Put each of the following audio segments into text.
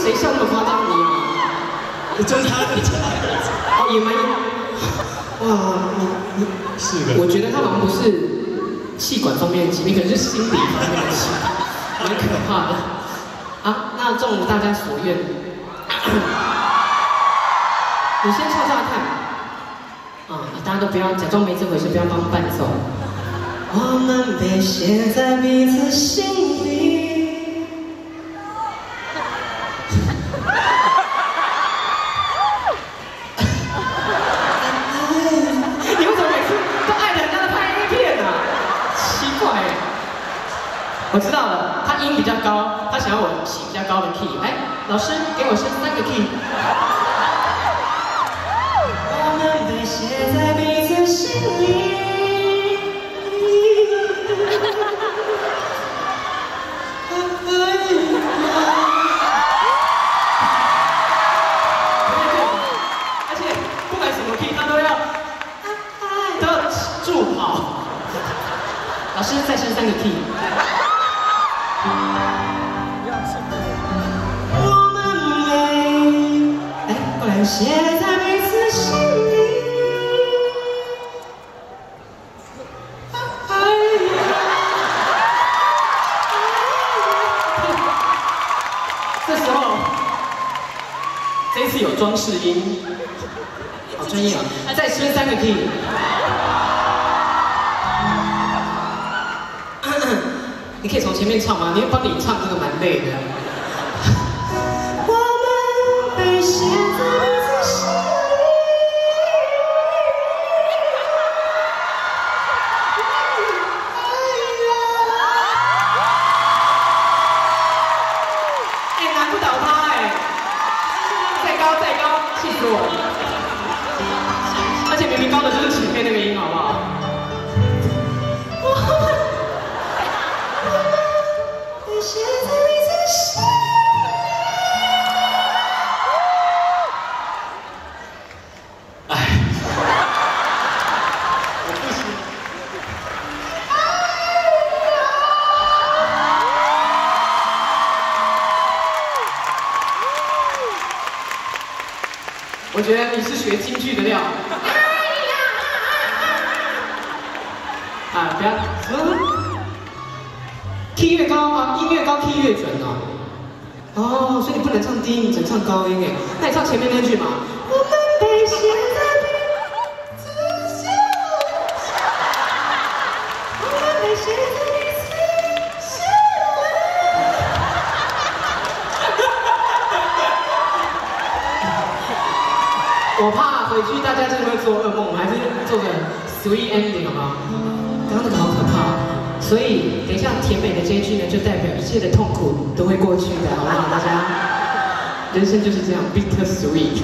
谁笑那么夸张？你啊？ 就是他的哦，也蛮哇，你是的。 我觉得他好像不是气管方面的疾病，可能是心理方面的疾病，蛮可怕的。啊，那中大家所愿，你先唱唱看。啊，大家都不要假装没这回事，不要帮伴奏。我们被写在彼此心里。你为什么每次都爱人家的拍 A 片啊？奇怪哎。我知道了，他音比较高，他想要我起比较高的 key。来，老师给我升3个 key。我们被写在彼此心里。而且不管什么 key， 他都要助跑。老师再升3个 key。我们被过来写在彼此心里。这时候，这次有装饰音，好专业啊！再升3个 key。你可以从前面唱吗？你要帮你唱这个蛮累的。我们被写在彼此心里。哎，难不倒他哎！再高再高，气死我了！而且明明高的就是前面那个音，好不好？写在彼此心里。哎，我不行。我觉得你是学京剧的料。啊，不要。key 越高啊，音越高 key 越准哦。哦，所以你不能唱低音，你只能唱高音哎。那你唱前面那句嘛。我们被写在彼此心里。我们被写在彼此心里。我怕回去大家真的会做噩梦，我们还是做个 sweet ending 好不好？刚刚那个好可怕。所以，等一下甜美的这一句呢，就代表一切的痛苦都会过去的，好不好？大家，人生就是这样 ，bitter sweet。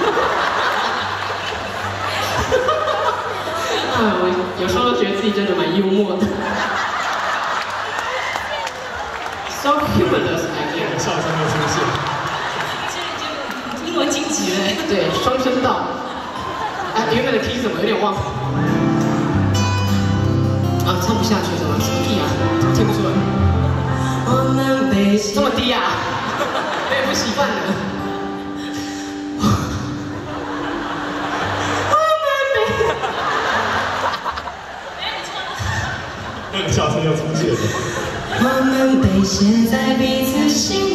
啊，我有时候都觉得自己真的蛮幽默的。So humorous， 笑声又出现。 现在就英文晋级了。 对，双声道。啊，原本的 key 什么有点忘了。啊，唱不下去什么 key 啊，听不出来。我们被这么低啊，有点不习惯了。我们被， 那个笑声又出现了。 我们被写在彼此心里。